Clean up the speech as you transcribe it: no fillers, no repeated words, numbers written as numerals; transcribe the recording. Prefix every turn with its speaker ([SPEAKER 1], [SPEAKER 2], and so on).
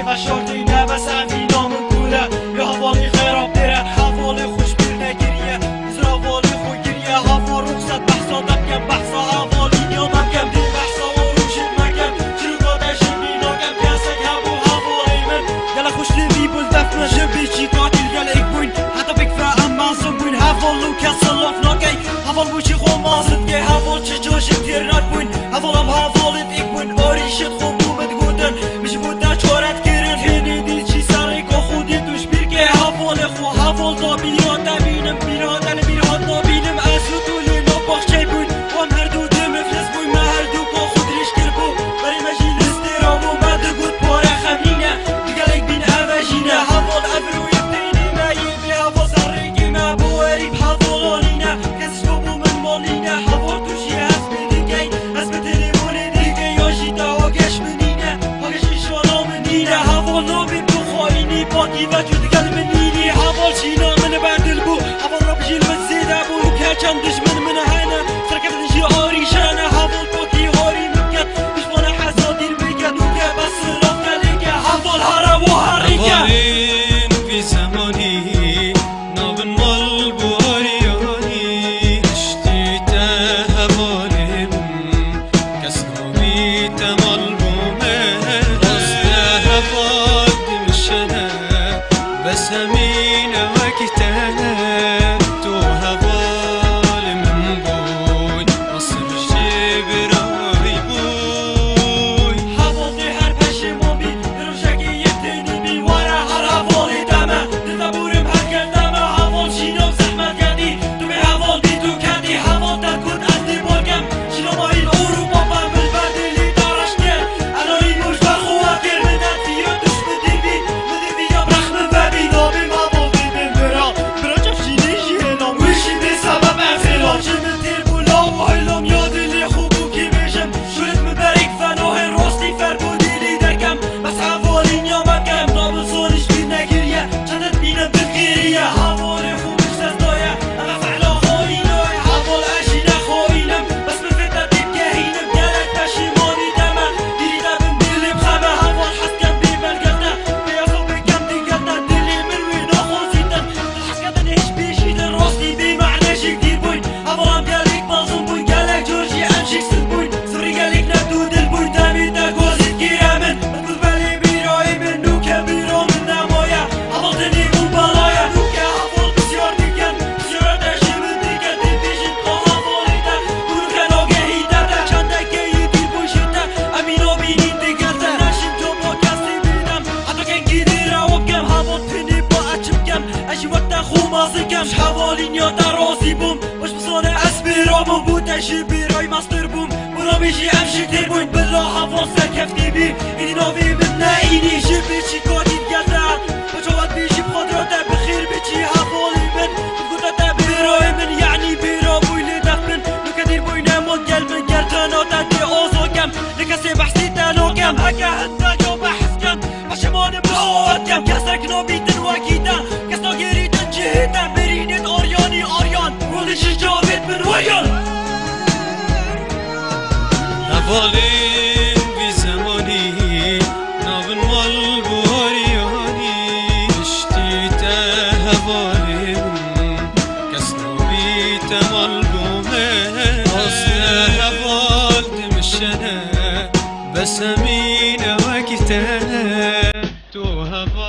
[SPEAKER 1] اشارتی نبس عفی نام کوله یا حوالی خیراب دیره حوالی خوش بیر نگیریه بزر حوالی خوی گیریه حوا رخصت بحثا دبکم بحثا حوالی نیامم کم دی بحثا و روشت مکم چرو دادشی میناگم کسک همو حوالی من گله خوش لیوی بل دفن جبی چی قاتل گله ایک بوین حتی بکفه ام منصوب بوین حوالو کسا لاف ناگی حوال بوچی خو مازد گی حوال چه جاشت تیرنات بوین حوالم حوالت ایک بوین آریشت خو بومد گودن میشه بودن چارت گرن هنی دی چی سری که خودی دوش بیر که حوال خو حوال دا بیران نبینم بیرادن بیراد نبینم از رو دولی نباخ چی بوین وام هر دو دم افلس بوین من هر دو با خود ریش کر بو بری مجیلس دیرام و مد گود پاره خمینه دیگه بین اوجینه حوال افروی بینی مایی بی حوال سرگی مبو اریب حوالانینه کسش بابو من مالینه حوال توشی هست بدیگه هست به تلیمونه دیگه یاشی دا آگش منینه آگشی شانا منینه حوال نابی بو خواهینی باقی و جدگل منینی حوال شینا من بردل بو حوال را بجیل من زیده بو که چند دشمن من هنه سرکف نشی آری شنه حوال باقی هاری مکت بشمان حسادیر بکت و که بس راف کلیگه حوال هره و هریگه
[SPEAKER 2] حوالین بی زمانی نابن مال بواریانی اشتیته حوالیم کس نابیته مال بومه راسته حوال دمشنه بس همین وقته تو حوال من بوی مصر جبرای بوی
[SPEAKER 1] حوال دی هر پشیمان بی روشکی یکتینی بی واره هر حوالی دمه دل بورم هر گردمه حوال شینام زحمت کردی تو به حوال بی تو کردی حوال در کن از دی بارگم شینام این اروپا بمبل بردلی دارش کرد الانی موش برخواه کرد مدد دیو دوش بدیبی مدیبی یا برخم ببی نابی حوال بی بین برا چف شینی شیلام ویشی بی سبب انفیلام شمن تیر بولا و حیلام یادلی خوبو کی بشم شورت مبریک فناه راستی فربودیلی درکم بس حوالی نیامکم نابل سونش بی نگیریه چندت بینم بگیریه حوالی خوبش دستایه اما فعلا خواهینای حوال اشی نخواهینم بس بفتا دید گهینم گلک پشیمانی دمه دیری دبم دلیم خمه حوال حس کم بی ملگتنه بیازو بکم دیگتنه دلی من وی نخوزیدن دل حس کردن هیچ بیشیدن راستی بی معنیشی دیر بوین حوالم گلک بازم بوین گلک جورجی امشیک سد بوین سوری گلک نبدو دل بوین دمید نگوزید گیرمن مدبوز بلی بیرایی من نوکه بیرا من نمایه حوال تنیمون بالایه نوکه حوال بسیار دیگن بسیار دشی من دیگه دل بیشید با حوالیدن بروکه ناگهی دردن چندکه یه دیر بوشیدن امین و بینید دیگه نشیم تو با کسی بیدم حتی کنگی دیره و کم حوال تنی با اچم کم اشی وقت خوم آزی کم حوالی نیا در رازی بوم باش بزانه از بیرامون بود اشی بیرای مستر بوم برا بیشی امشی تیر بوین بلا حوال سرکفتی بی اینی ناوی من نه اینی شبی چی کادید گلدن بچوات بیشی بخاطراته بخیر بچی حوالی من بگوته بیرای من یعنی بیرا بویلی دفن نکدیر بوینه مون گل من گلتناته دی آزا کم نکسی بحثی تنو کم اگه هنده جا بحث کم بشمان بلاوات کم کسک نابیتن وکیدن کس ناگیریدن جهیدن برینید آریانی آریان رولشی جاوید من ویان
[SPEAKER 2] حوالین بی زمانی نابن مال بواریانی اشتیته حوالیم کس نابیته مال بومه راسته حوال دمشنه بس همین وقته تو حوال